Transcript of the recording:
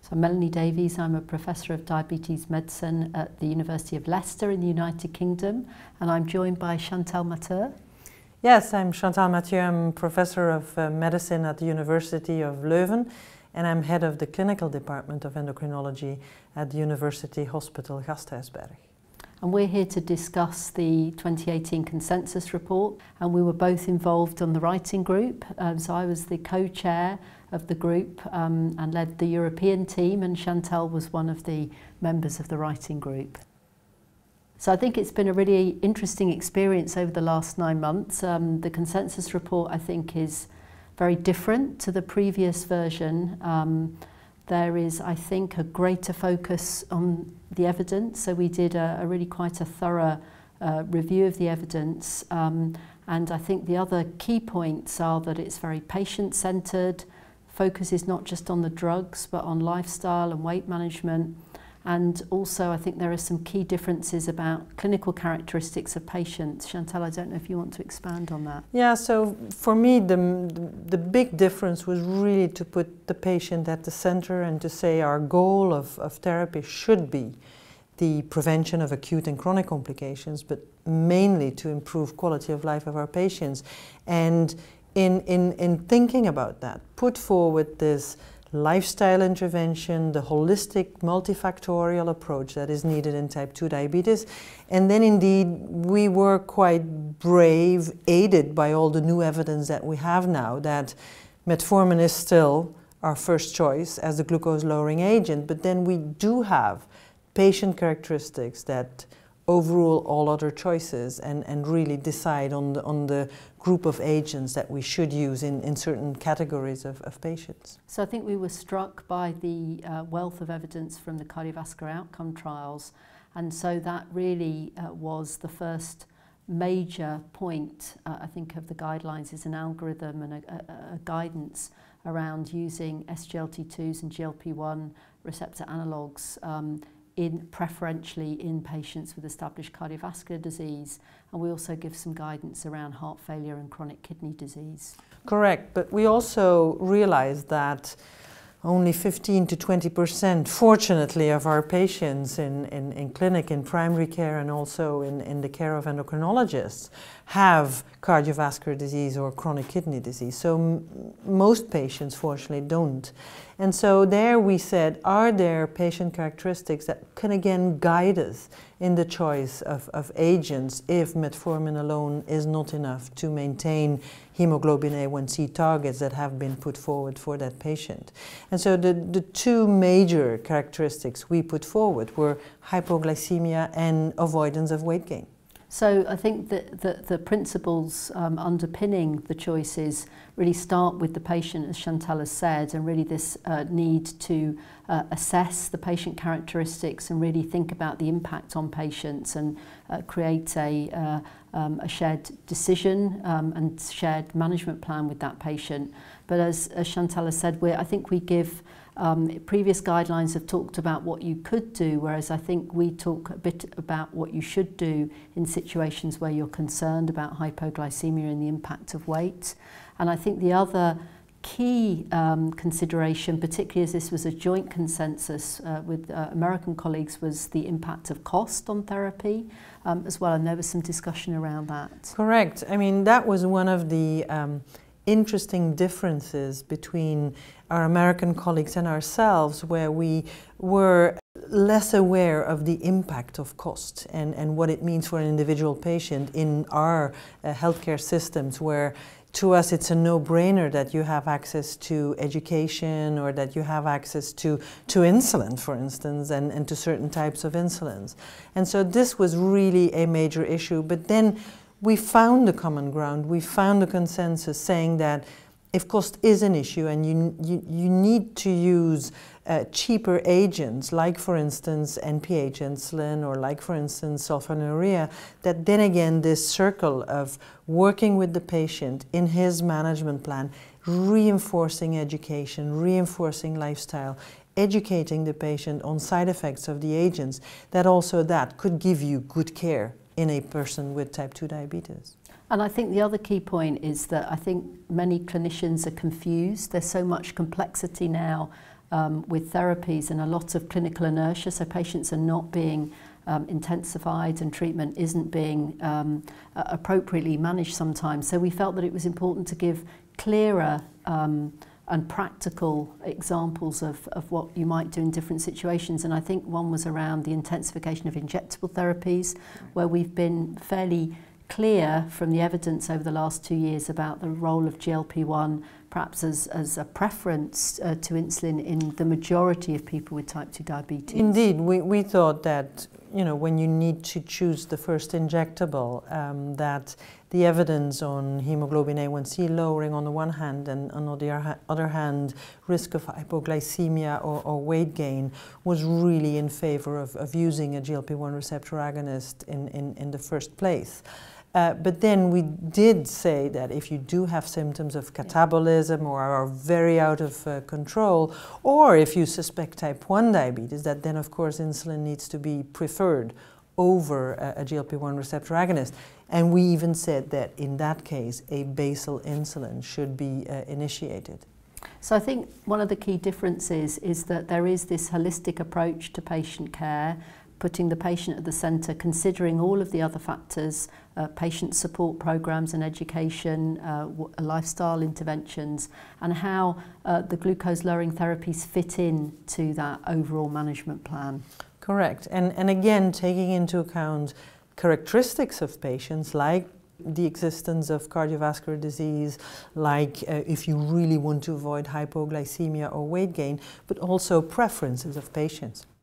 So I'm Melanie Davies, I'm a Professor of Diabetes Medicine at the University of Leicester in the United Kingdom, and I'm joined by Chantal Matheux. Yes, I'm Chantal Matheux, I'm Professor of Medicine at the University of Leuven, and I'm Head of the Clinical Department of Endocrinology at the University Hospital Gasthuisberg. And we're here to discuss the 2018 consensus report, and we were both involved on the writing group. So I was the co-chair of the group and led the European team, and Chantal was one of the members of the writing group. So I think it's been a really interesting experience over the last 9 months. The consensus report, I think, is very different to the previous version. There is, I think, a greater focus on the evidence. So we did a really quite a thorough review of the evidence. And I think the other key points are that it's very patient-centred. Focus is not just on the drugs, but on lifestyle and weight management. And also, I think there are some key differences about clinical characteristics of patients. Chantal, I don't know if you want to expand on that. Yeah, so for me, the big difference was really to put the patient at the center and to say our goal of therapy should be the prevention of acute and chronic complications, but mainly to improve quality of life of our patients. And in thinking about that, put forward this lifestyle intervention, the holistic multifactorial approach that is needed in type 2 diabetes. And then indeed we were quite brave, aided by all the new evidence that we have now, that metformin is still our first choice as the glucose lowering agent, but then we do have patient characteristics that overrule all other choices and really decide on the group of agents that we should use in certain categories of patients. So I think we were struck by the wealth of evidence from the cardiovascular outcome trials, and so that really was the first major point, I think, of the guidelines is an algorithm and a guidance around using SGLT2s and GLP-1 receptor analogues preferentially in patients with established cardiovascular disease, and we also give some guidance around heart failure and chronic kidney disease. Correct, but we also realized that only 15 to 20%, fortunately, of our patients in clinic, in primary care, and also in the care of endocrinologists have cardiovascular disease or chronic kidney disease. So most patients, fortunately, don't. And so there we said, are there patient characteristics that can again guide us in the choice of agents if metformin alone is not enough to maintain hemoglobin A1C targets that have been put forward for that patient. And so the two major characteristics we put forward were hypoglycemia and avoidance of weight gain. So I think that the principles underpinning the choices really start with the patient, as Chantal has said, and really this need to assess the patient characteristics and really think about the impact on patients and create a shared decision and shared management plan with that patient. But as Chantal has said, I think we give previous guidelines have talked about what you could do, whereas I think we talk a bit about what you should do in situations where you're concerned about hypoglycemia and the impact of weight. And I think the other key consideration, particularly as this was a joint consensus with American colleagues, was the impact of cost on therapy as well, and there was some discussion around that. Correct. I mean, that was one of the interesting differences between our American colleagues and ourselves, where we were less aware of the impact of cost and what it means for an individual patient in our healthcare systems, where to us it's a no-brainer that you have access to education or that you have access to insulin, for instance, and to certain types of insulins. And so this was really a major issue. But then we found the common ground, we found a consensus saying that if cost is an issue and you need to use cheaper agents, like for instance NPH insulin or like for instance sulfonylurea, that then again this circle of working with the patient in his management plan, reinforcing education, reinforcing lifestyle, educating the patient on side effects of the agents, that also that could give you good care in a person with type 2 diabetes. And I think the other key point is that I think many clinicians are confused. There's so much complexity now with therapies and a lot of clinical inertia, so patients are not being intensified and treatment isn't being appropriately managed sometimes. So we felt that it was important to give clearer and practical examples of what you might do in different situations. And I think one was around the intensification of injectable therapies, where we've been fairly clear from the evidence over the last 2 years about the role of GLP-1 perhaps as a preference to insulin in the majority of people with type 2 diabetes. Indeed, we thought that, you know, when you need to choose the first injectable, that the evidence on hemoglobin A1C lowering on the one hand and on the other hand risk of hypoglycemia or weight gain was really in favor of using a GLP-1 receptor agonist in the first place. But then we did say that if you do have symptoms of catabolism or are very out of control, or if you suspect type 1 diabetes, that then of course insulin needs to be preferred over a GLP-1 receptor agonist. And we even said that in that case, a basal insulin should be initiated. So I think one of the key differences is that there is this holistic approach to patient care, putting the patient at the centre, considering all of the other factors, patient support programs and education, lifestyle interventions, and how the glucose lowering therapies fit in to that overall management plan. Correct. And again, taking into account characteristics of patients like the existence of cardiovascular disease, like if you really want to avoid hypoglycemia or weight gain, but also preferences of patients.